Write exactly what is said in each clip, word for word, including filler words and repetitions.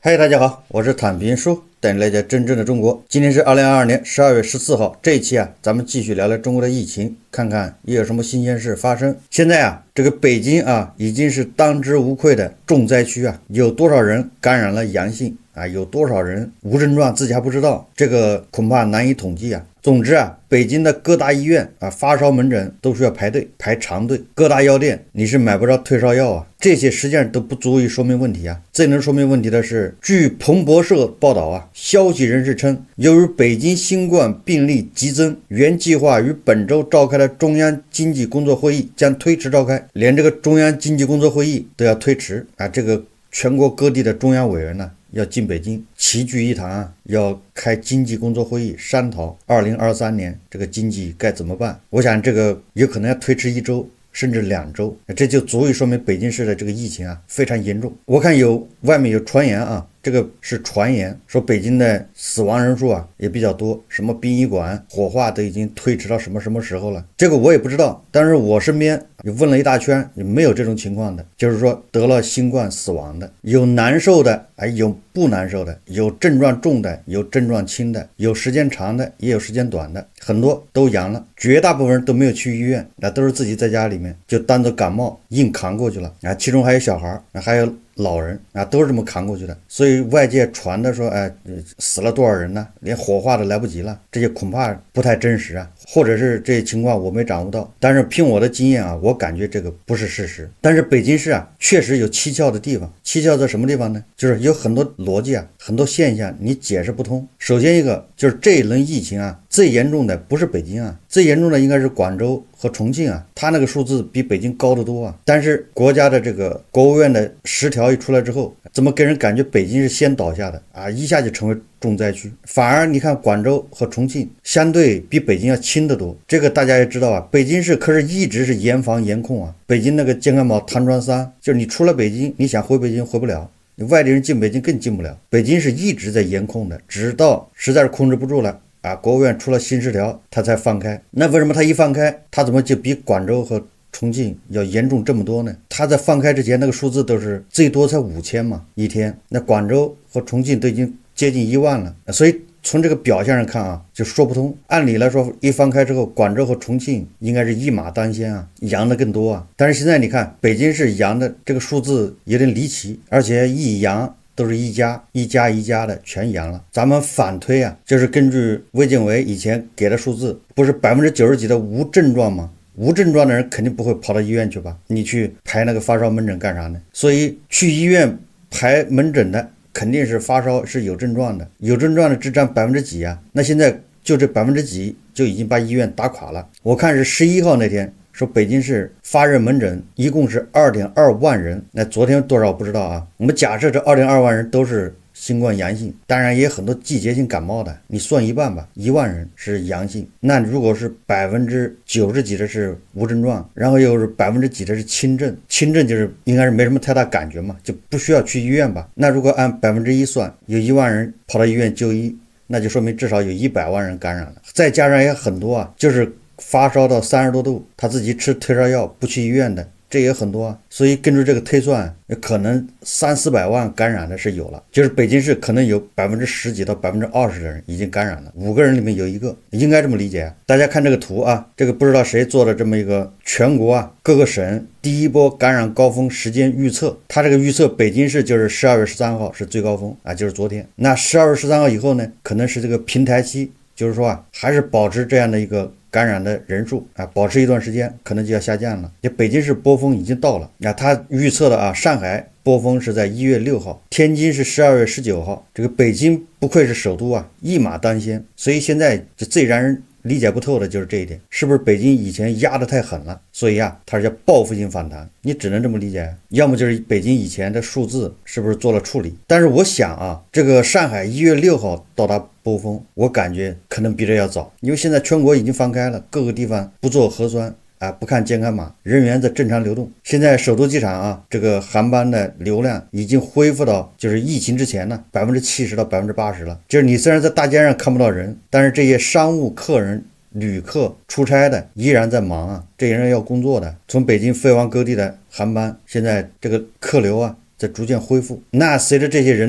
嗨，大家好，我是坦平叔，带你了解真正的中国。今天是二零二二年十二月十四号，这一期啊，咱们继续聊聊中国的疫情，看看又有什么新鲜事发生。现在啊，这个北京啊，已经是当之无愧的重灾区啊，有多少人感染了阳性啊？有多少人无症状自己还不知道？这个恐怕难以统计啊。总之啊，北京的各大医院啊，发烧门诊都需要排队排长队，各大药店你是买不着退烧药啊。这些实际上都不足以说明问题啊。最能说明问题的是，据彭博社报道啊，消息人士称，由于北京新冠病例激增，原计划于本周召开的中央经济工作会议将推迟召开，连这个中央经济工作会议都要推迟啊！这个全国各地的中央委员呢，要进北京齐聚一堂啊，要开经济工作会议，商讨二零二三年这个经济该怎么办。我想这个有可能要推迟一周甚至两周，这就足以说明北京市的这个疫情啊非常严重。我看有外面有传言啊，这个是传言，说北京的死亡人数啊也比较多，什么殡仪馆火化都已经推迟到什么什么时候了，这个我也不知道。但是我身边也问了一大圈，也没有这种情况的，就是说得了新冠死亡的，有难受的，哎，有不难受的，有症状重的，有症状轻的，有时间长的，也有时间短的，很多都阳了，绝大部分人都没有去医院，那都是自己在家里面就当做感冒硬扛过去了啊，其中还有小孩，还有老人啊，都是这么扛过去的。所以外界传的说，哎，死了多少人呢？连火化都来不及了，这些恐怕不太真实啊，或者是这些情况我没掌握到。但是凭我的经验啊，我感觉这个不是事实。但是北京市啊，确实有蹊跷的地方。蹊跷在什么地方呢？就是有很多逻辑啊，很多现象你解释不通。首先一个就是这一轮疫情啊，最严重的不是北京啊，最严重的应该是广州和重庆啊，它那个数字比北京高得多啊。但是国家的这个国务院的十条一出来之后，怎么给人感觉北京是先倒下的啊？一下就成为重灾区。反而你看广州和重庆相对比北京要轻得多。这个大家也知道啊，北京市可是一直是严防严控啊。北京那个健康宝弹窗三，就是你出了北京，你想回北京回不了，你外地人进北京更进不了。北京是一直在严控的，直到实在是控制不住了啊，国务院出了新十条，他才放开。那为什么他一放开，他怎么就比广州和重庆要严重这么多呢？他在放开之前那个数字都是最多才五千嘛一天，那广州和重庆都已经接近一万了，所以从这个表象上看啊，就说不通。按理来说，一放开之后，广州和重庆应该是一马当先啊，阳的更多啊。但是现在你看，北京市阳的这个数字有点离奇，而且一阳都是一家一家一家的全阳了。咱们反推啊，就是根据卫健委以前给的数字，不是百分之九十几的无症状吗？无症状的人肯定不会跑到医院去吧？你去排那个发烧门诊干啥呢？所以去医院排门诊的肯定是发烧是有症状的，有症状的只占百分之几啊？那现在就这百分之几就已经把医院打垮了。我看是十一号那天说北京市发热门诊一共是 二点二万人，那昨天多少不知道啊。我们假设这 二点二万人都是新冠阳性，当然也有很多季节性感冒的，你算一半吧，一万人是阳性。那如果是百分之九十几的是无症状，然后又是百分之几的是轻症，轻症就是应该是没什么太大感觉嘛，就不需要去医院吧。那如果按百分之一算，有一万人跑到医院就医，那就说明至少有一百万人感染了。再加上也很多啊，就是发烧到三十多度，他自己吃退烧药不去医院的，这也很多啊。所以根据这个推算，可能三四百万感染的是有了，就是北京市可能有百分之十几到百分之二十的人已经感染了，五个人里面有一个，应该这么理解啊。大家看这个图啊，这个不知道谁做的这么一个全国啊各个省第一波感染高峰时间预测，他这个预测北京市就是十二月十三号是最高峰啊，就是昨天。那十二月十三号以后呢，可能是这个平台期，就是说啊，还是保持这样的一个感染的人数啊，保持一段时间，可能就要下降了。这北京市波峰已经到了，那他预测的啊，上海波峰是在一月六号，天津是十二月十九号，这个北京不愧是首都啊，一马当先。所以现在就最让人理解不透的就是这一点，是不是北京以前压得太狠了，所以啊，它是叫报复性反弹，你只能这么理解。要么就是北京以前的数字是不是做了处理？但是我想啊，这个上海一月六号到达波峰，我感觉可能比这要早，因为现在全国已经放开了，各个地方不做核酸啊，不看健康码，人员在正常流动。现在首都机场啊，这个航班的流量已经恢复到就是疫情之前呢百分之七十到百分之八十了。就是你虽然在大街上看不到人，但是这些商务客人、旅客、出差的依然在忙啊，这些人要工作的。从北京飞往各地的航班，现在这个客流啊在逐渐恢复。那随着这些人的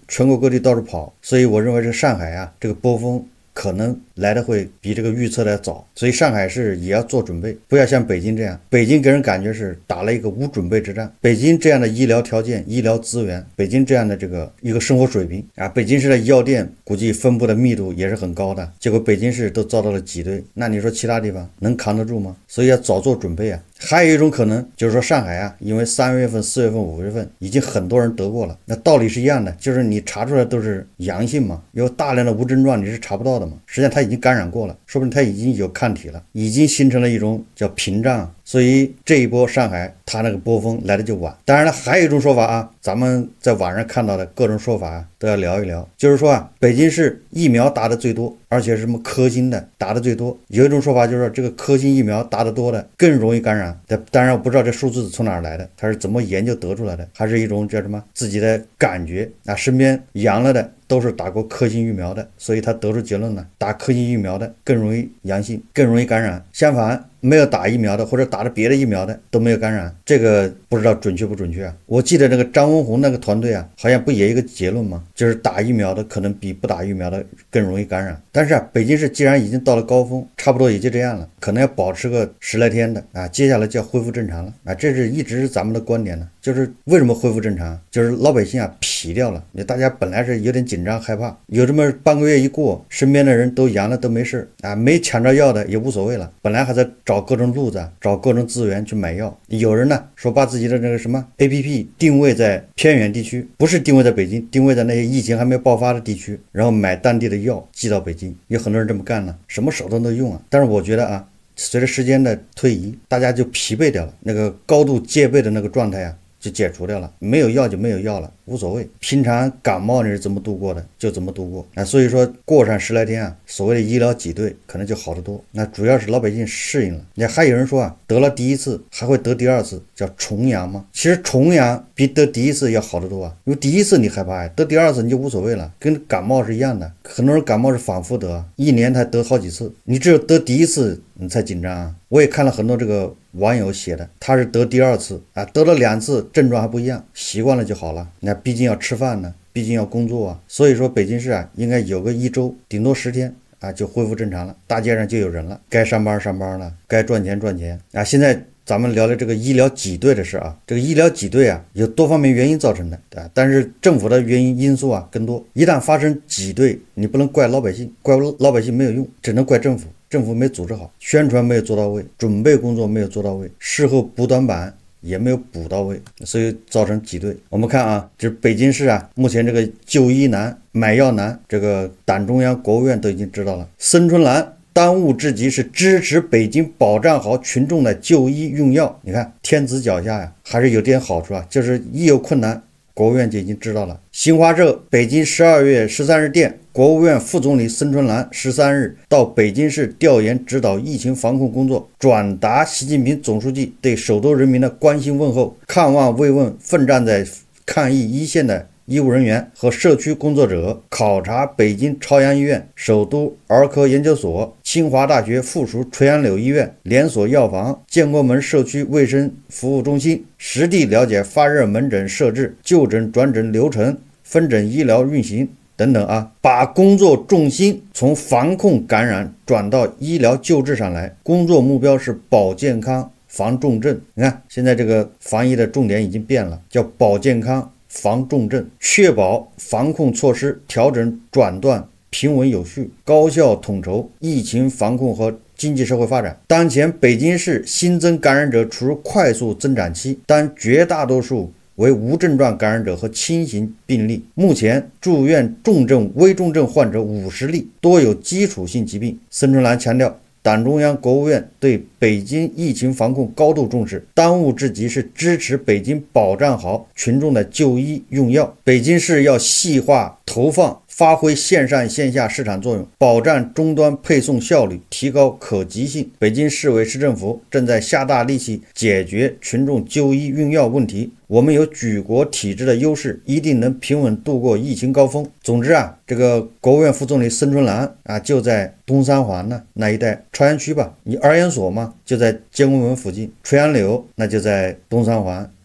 全国各地到处跑，所以我认为这上海啊，这个波峰可能来的会比这个预测的早，所以上海市也要做准备，不要像北京这样。北京给人感觉是打了一个无准备之战。北京这样的医疗条件、医疗资源，北京这样的这个一个生活水平啊，北京市的药店估计分布的密度也是很高的，结果北京市都遭到了挤兑，那你说其他地方能扛得住吗？所以要早做准备啊。还有一种可能就是说上海啊，因为三月份、四月份、五月份已经很多人得过了，那道理是一样的，就是你查出来都是阳性嘛，有大量的无症状你是查不到的嘛。实际上他已经感染过了，说不定他已经有抗体了，已经形成了一种叫屏障。所以这一波上海它那个波峰来的就晚。当然了，还有一种说法啊，咱们在网上看到的各种说法啊，都要聊一聊。就是说啊，北京市疫苗打的最多，而且是什么科兴的打的最多。有一种说法就是说，这个科兴疫苗打的多的更容易感染。当然我不知道这数字从哪儿来的，它是怎么研究得出来的，还是一种叫什么自己的感觉啊？身边阳了的都是打过科兴疫苗的，所以他得出结论了，打科兴疫苗的更容易阳性，更容易感染。相反，没有打疫苗的或者打了别的疫苗的都没有感染，这个不知道准确不准确啊？我记得那个张文宏那个团队啊，好像不也有一个结论吗？就是打疫苗的可能比不打疫苗的更容易感染。但是啊，北京市既然已经到了高峰，差不多也就这样了，可能要保持个十来天的啊，接下来就要恢复正常了啊，这是一直是咱们的观点呢。就是为什么恢复正常？就是老百姓啊疲掉了，大家本来是有点紧张害怕，有这么半个月一过，身边的人都阳了都没事啊，没抢着药的也无所谓了，本来还在找各种路子，找各种资源去买药。有人呢说把自己的那个什么 A P P 定位在偏远地区，不是定位在北京，定位在那些疫情还没爆发的地区，然后买当地的药寄到北京，有很多人这么干了，什么手段都用啊。但是我觉得啊，随着时间的推移，大家就疲惫掉了，那个高度戒备的那个状态啊就解除掉了，没有药就没有药了，无所谓。平常感冒你是怎么度过的就怎么度过啊，所以说过上十来天啊，所谓的医疗挤兑可能就好得多。那主要是老百姓适应了。那还有人说啊，得了第一次还会得第二次，叫重阳吗？其实重阳比得第一次要好得多啊，因为第一次你害怕呀，得第二次你就无所谓了，跟感冒是一样的。很多人感冒是反复得，一年才得好几次，你只有得第一次你才紧张啊。我也看了很多这个网友写的，他是得第二次啊，得了两次症状还不一样，习惯了就好了。那毕竟要吃饭呢，毕竟要工作啊，所以说北京市啊应该有个一周顶多十天啊就恢复正常了，大街上就有人了，该上班上班了，该赚钱赚钱啊。现在咱们聊聊这个医疗挤兑的事啊，这个医疗挤兑啊有多方面原因造成的啊，但是政府的原因因素啊更多。一旦发生挤兑，你不能怪老百姓，怪老百姓没有用，只能怪政府。政府没组织好，宣传没有做到位，准备工作没有做到位，事后补短板也没有补到位，所以造成挤兑。我们看啊，这北京市啊，目前这个就医难、买药难，这个党中央、国务院都已经知道了。孙春兰当务之急是支持北京保障好群众的就医用药。你看天子脚下呀，还是有点好处啊，就是一有困难，国务院就已经知道了。新华社北京十二月十三日电，国务院副总理孙春兰十三日到北京市调研指导疫情防控工作，转达习近平总书记对首都人民的关心问候，看望慰问奋战在抗疫一线的医务人员和社区工作者，考察北京朝阳医院、首都儿科研究所、清华大学附属垂杨柳医院、连锁药房、建国门社区卫生服务中心，实地了解发热门诊设置、就诊转诊流程、分诊医疗运行等等啊，把工作重心从防控感染转到医疗救治上来，工作目标是保健康、防重症。你看现在这个防疫的重点已经变了，叫保健康、防重症，确保防控措施调整转段平稳有序，高效统筹疫情防控和经济社会发展。当前北京市新增感染者处于快速增长期，但绝大多数为无症状感染者和轻型病例。目前住院重症、危重症患者五十例，多有基础性疾病。孙春兰强调，党中央、国务院对北京疫情防控高度重视，当务之急是支持北京保障好群众的就医用药。北京市要细化投放，发挥线上线下市场作用，保障终端配送效率，提高可及性。北京市委市政府正在下大力气解决群众就医用药问题。我们有举国体制的优势，一定能平稳度过疫情高峰。总之啊，这个国务院副总理孙春兰啊，就在东三环呢那一带，朝阳区吧，你儿研所嘛就在建国门附近，垂杨柳那就在东三环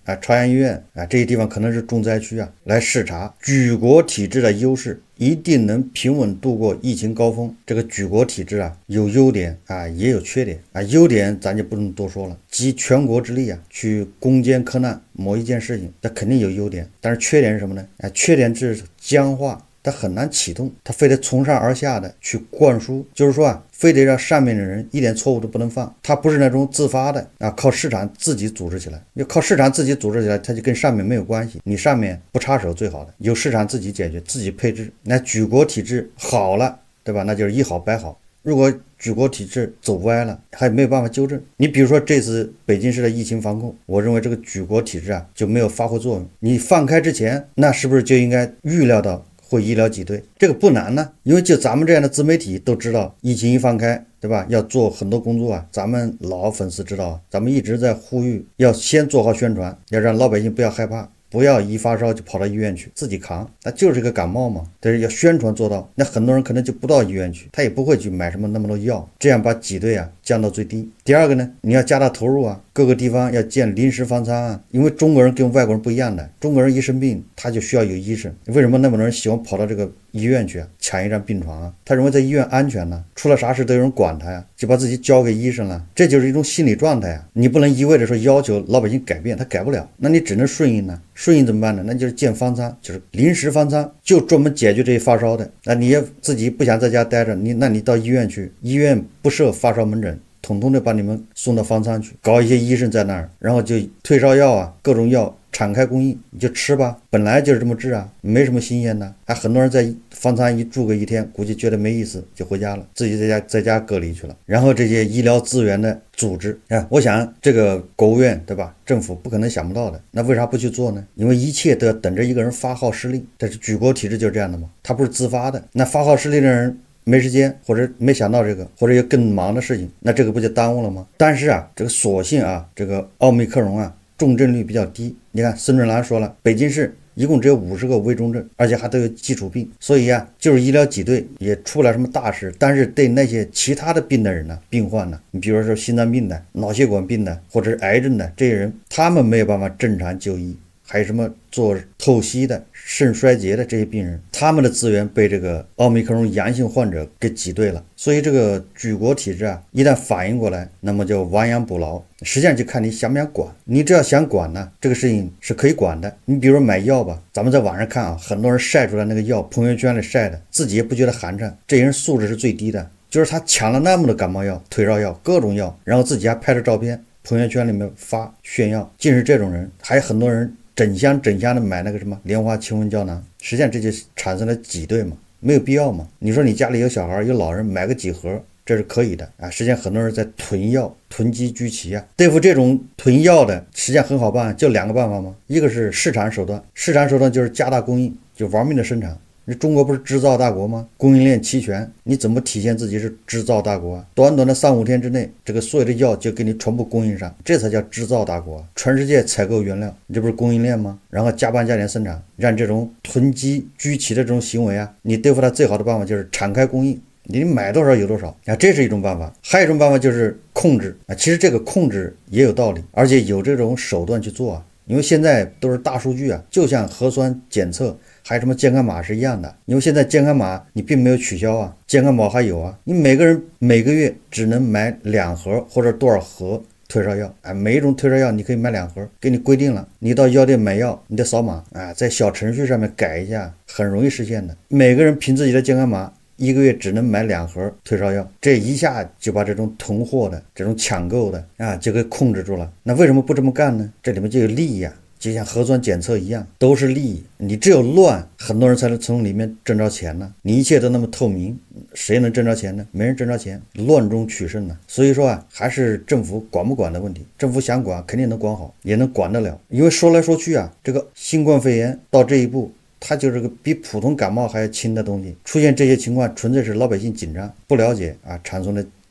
啊、朝阳医院啊这些地方可能是重灾区啊，来视察。举国体制的优势一定能平稳度过疫情高峰。这个举国体制啊，有优点啊，也有缺点啊。优点咱就不用多说了，集全国之力啊，去攻坚克难某一件事情，那肯定有优点。但是缺点是什么呢？啊，缺点是僵化。它很难启动，它非得从上而下的去灌输，就是说啊，非得让上面的人一点错误都不能犯。它不是那种自发的啊，靠市场自己组织起来。要靠市场自己组织起来，它就跟上面没有关系。你上面不插手最好的，由市场自己解决，自己配置。那举国体制好了，对吧？那就是一好百好。如果举国体制走歪了，还没有办法纠正。你比如说这次北京市的疫情防控，我认为这个举国体制啊就没有发挥作用。你放开之前，那是不是就应该预料到会医疗挤兑？这个不难呢，因为就咱们这样的自媒体都知道，疫情一放开，对吧？要做很多工作啊。咱们老粉丝知道，咱们一直在呼吁，要先做好宣传，要让老百姓不要害怕。不要一发烧就跑到医院去自己扛，那就是个感冒嘛。但是要宣传做到，那很多人可能就不到医院去，他也不会去买什么那么多药，这样把挤兑啊降到最低。第二个呢，你要加大投入啊，各个地方要建临时方舱啊，因为中国人跟外国人不一样的，中国人一生病他就需要有医生。为什么那么多人喜欢跑到这个医院去啊，抢一张病床啊？他认为在医院安全呢，出了啥事都有人管他呀，就把自己交给医生了，这就是一种心理状态啊。你不能一味的说要求老百姓改变，他改不了，那你只能顺应呢。顺应怎么办呢？那就是建方舱，就是临时方舱，就专门解决这些发烧的。那你要自己不想在家待着，你那你到医院去，医院不设发烧门诊，统统的把你们送到方舱去，搞一些医生在那儿，然后就退烧药啊，各种药敞开供应，你就吃吧，本来就是这么治啊，没什么新鲜的。还很多人在方舱一住个一天，估计觉得没意思就回家了，自己在家在家隔离去了。然后这些医疗资源的组织啊，我想这个国务院对吧，政府不可能想不到的，那为啥不去做呢？因为一切都要等着一个人发号施令，但是举国体制就是这样的嘛，他不是自发的。那发号施令的人没时间，或者没想到这个，或者有更忙的事情，那这个不就耽误了吗？但是啊，这个所幸啊，这个奥密克戎啊重症率比较低。你看孙春兰说了，北京市一共只有五十个危重症，而且还都有基础病，所以啊，就是医疗挤兑也出不了什么大事。但是对那些其他的病的人呢，病患呢，你比如说心脏病的、脑血管病的，或者是癌症的这些人，他们没有办法正常就医。还有什么做透析的、肾衰竭的这些病人，他们的资源被这个奥密克戎阳性患者给挤兑了。所以这个举国体制啊，一旦反应过来，那么就亡羊补牢。实际上就看你想不想管。你只要想管呢，这个事情是可以管的。你比如说买药吧，咱们在网上看啊，很多人晒出来那个药，朋友圈里晒的，自己也不觉得寒碜，这些人素质是最低的。就是他抢了那么多感冒药、退烧药、各种药，然后自己还拍着照片，朋友圈里面发炫耀，尽是这种人。还有很多人整箱整箱的买那个什么莲花清瘟胶囊，实际上这就产生了挤兑嘛，没有必要嘛。你说你家里有小孩有老人，买个几盒这是可以的啊。实际上很多人在囤药，囤积居奇啊。对付这种囤药的，实际上很好办，就两个办法嘛。一个是市场手段，市场手段就是加大供应，就玩命的生产。你中国不是制造大国吗？供应链齐全，你怎么体现自己是制造大国啊？短短的三五天之内，这个所有的药就给你全部供应上，这才叫制造大国啊！全世界采购原料，你这不是供应链吗？然后加班加点生产，让这种囤积居奇的这种行为啊，你对付它最好的办法就是敞开供应，你买多少有多少啊，这是一种办法。还有一种办法就是控制啊，其实这个控制也有道理，而且有这种手段去做啊。因为现在都是大数据啊，就像核酸检测还有什么健康码是一样的。因为现在健康码你并没有取消啊，健康宝还有啊，你每个人每个月只能买两盒或者多少盒退烧药啊，每一种退烧药你可以买两盒，给你规定了，你到药店买药你得扫码啊，在小程序上面改一下，很容易实现的。每个人凭自己的健康码一个月只能买两盒退烧药，这一下就把这种囤货的、这种抢购的啊，就给控制住了。那为什么不这么干呢？这里面就有利益啊，就像核酸检测一样，都是利益。你只有乱，很多人才能从里面挣着钱呢。你一切都那么透明，谁能挣着钱呢？没人挣着钱，乱中取胜呢。所以说啊，还是政府管不管的问题。政府想管，肯定能管好，也能管得了。因为说来说去啊，这个新冠肺炎到这一步，它就是个比普通感冒还要轻的东西。出现这些情况，纯粹是老百姓紧张不了解啊产生的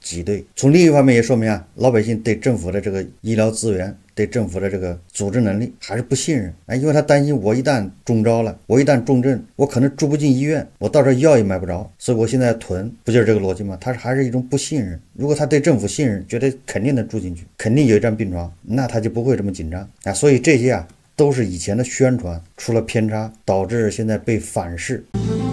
挤兑。从另一方面也说明啊，老百姓对政府的这个医疗资源、对政府的这个组织能力还是不信任啊，因为他担心我一旦中招了，我一旦重症，我可能住不进医院，我到时候药也买不着，所以我现在囤，不就是这个逻辑吗？他还是一种不信任。如果他对政府信任，觉得肯定能住进去，肯定有一张病床，那他就不会这么紧张啊。所以这些啊都是以前的宣传出了偏差，导致现在被反噬。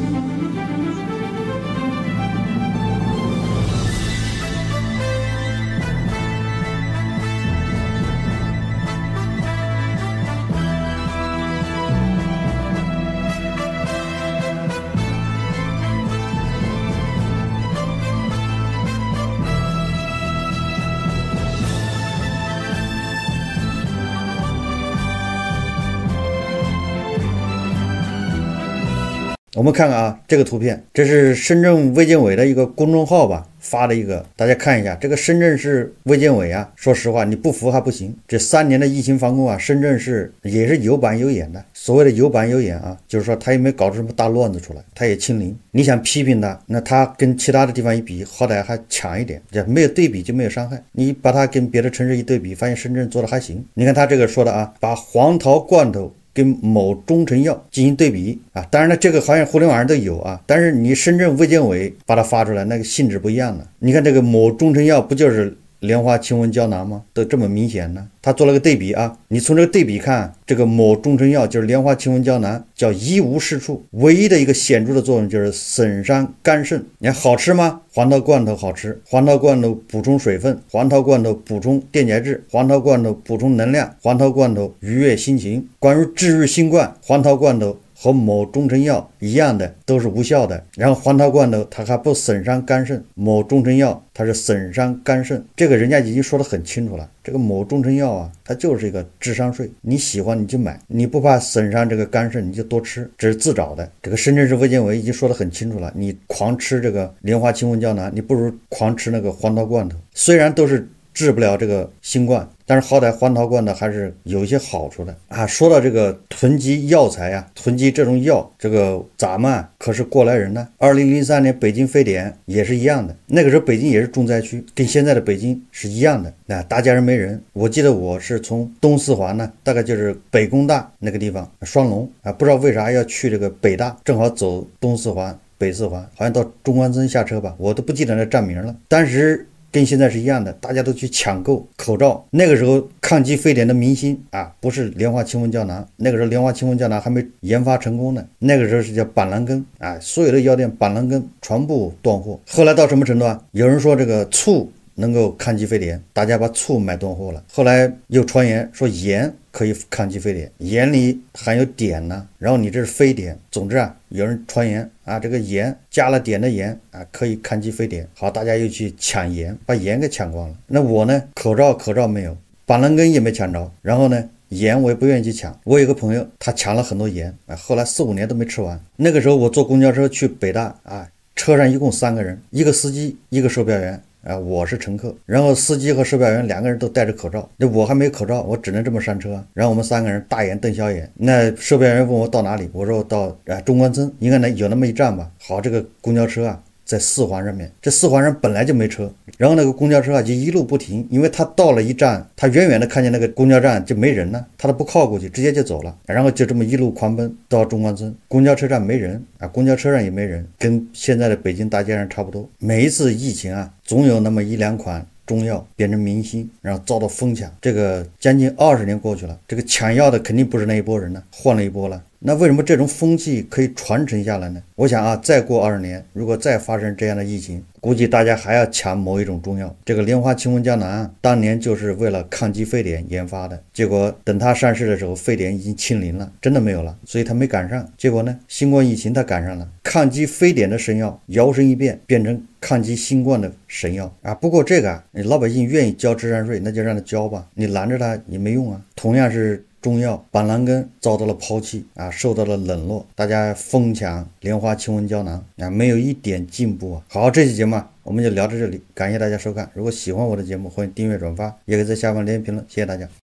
我们看看啊，这个图片，这是深圳卫健委的一个公众号吧发的一个，大家看一下，这个深圳市卫健委啊，说实话你不服还不行，这三年的疫情防控啊，深圳市也是有板有眼的。所谓的有板有眼啊，就是说他也没搞出什么大乱子出来，他也清零。你想批评他，那他跟其他的地方一比，好歹还强一点，没有对比就没有伤害。你把他跟别的城市一对比，发现深圳做的还行。你看他这个说的啊，把黄桃罐头跟某中成药进行对比啊，当然了，这个好像互联网上都有啊，但是你深圳卫健委把它发出来，那个性质不一样了。你看这个某中成药不就是莲花清瘟胶囊吗？都这么明显呢。他做了个对比啊，你从这个对比看，这个某中成药就是莲花清瘟胶囊，叫一无是处，唯一的一个显著的作用就是损伤肝肾。你看好吃吗？黄桃罐头好吃，黄桃罐头补充水分，黄桃罐头补充电解质，黄桃罐头补充能量，黄桃罐头愉悦心情。关于治愈新冠，黄桃罐头和某中成药一样的都是无效的，然后黄桃罐头它还不损伤肝肾，某中成药它是损伤肝肾，这个人家已经说得很清楚了。这个某中成药啊，它就是一个智商税，你喜欢你就买，你不怕损伤这个肝肾你就多吃，这是自找的。这个深圳市卫健委已经说得很清楚了，你狂吃这个莲花清瘟胶囊，你不如狂吃那个黄桃罐头，虽然都是治不了这个新冠，但是好歹黄桃罐头还是有一些好处的啊。说到这个囤积药材啊，囤积这种药，这个咱们啊可是过来人呢。二零零三年北京非典也是一样的，那个时候北京也是重灾区，跟现在的北京是一样的，那大家人没人。我记得我是从东四环呢，大概就是北工大那个地方双龙啊，不知道为啥要去这个北大，正好走东四环北四环，好像到中关村下车吧，我都不记得那站名了。当时跟现在是一样的，大家都去抢购口罩。那个时候抗击非典的明星啊，不是莲花清瘟胶囊，那个时候莲花清瘟胶囊还没研发成功呢，那个时候是叫板蓝根啊，所有的药店板蓝根全部断货。后来到什么程度啊？有人说这个醋能够抗击非典，大家把醋买断货了。后来又传言说盐可以抗击非典，盐里含有碘呢，然后你这是非典。总之啊，有人传言啊，这个盐加了碘的盐啊，可以抗击非典。好，大家又去抢盐，把盐给抢光了。那我呢，口罩口罩没有，板蓝根也没抢着，然后呢，盐我也不愿意去抢。我有个朋友，他抢了很多盐啊，后来四五年都没吃完。那个时候我坐公交车去北大啊，车上一共三个人，一个司机，一个售票员。啊，我是乘客，然后司机和售票员两个人都戴着口罩，那我还没口罩，我只能这么上车。然后我们三个人大眼瞪小眼。那售票员问我到哪里，我说我到啊中关村，应该能有那么一站吧。好，这个公交车啊在四环上面，这四环上本来就没车，然后那个公交车啊就一路不停，因为他到了一站，他远远的看见那个公交站就没人了，他都不靠过去，直接就走了，然后就这么一路狂奔到中关村。公交车站没人啊，公交车上也没人，跟现在的北京大街上差不多。每一次疫情啊，总有那么一两款中药变成明星，然后遭到疯抢。这个将近二十年过去了，这个抢药的肯定不是那一波人了，换了一波了。那为什么这种风气可以传承下来呢？我想啊，再过二十年，如果再发生这样的疫情，估计大家还要抢某一种中药。这个莲花清瘟胶囊当年就是为了抗击非典研发的，结果等它上市的时候，非典已经清零了，真的没有了，所以它没赶上。结果呢，新冠疫情它赶上了，抗击非典的神药摇身一变变成抗击新冠的神药啊！不过这个啊，你老百姓愿意交智商税，那就让他交吧，你拦着他也没用啊。同样是中药板蓝根遭到了抛弃啊，受到了冷落，大家疯抢莲花清瘟胶囊啊，没有一点进步啊。好，这期节目啊我们就聊到这里，感谢大家收看。如果喜欢我的节目，欢迎订阅转发，也可以在下方留言评论，谢谢大家。